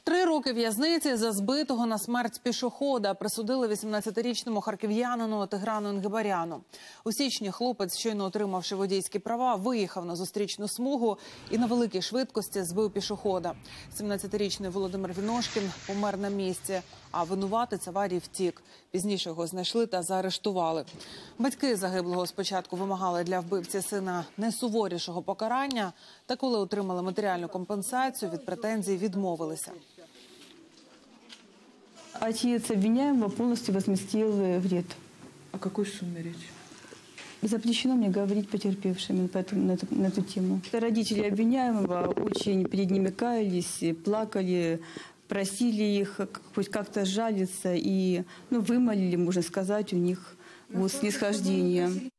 3 роки в'язниці за збитого на смерть пішохода присудили 18-річному харків'янину Тиграну Інгебаряну. У січні хлопець, щойно отримавши водійські права, виїхав на зустрічну смугу і на великій швидкості збив пішохода. 17-річний Володимир Віношкін помер на місці, а винуватець аварії втік. Пізніше його знайшли та заарештували. Батьки загиблого спочатку вимагали для вбивці сина найсуворішого покарання, та коли отримали матеріальну компенсацію, від претензій відмовилися. Отец обвиняемого полностью возместил вред. О какой сумме речь? Запрещено мне говорить потерпевшими на эту тему. Родители обвиняемого очень перед ними каялись, плакали, просили их хоть как-то жалиться и вымолили, можно сказать, у них снисхождение.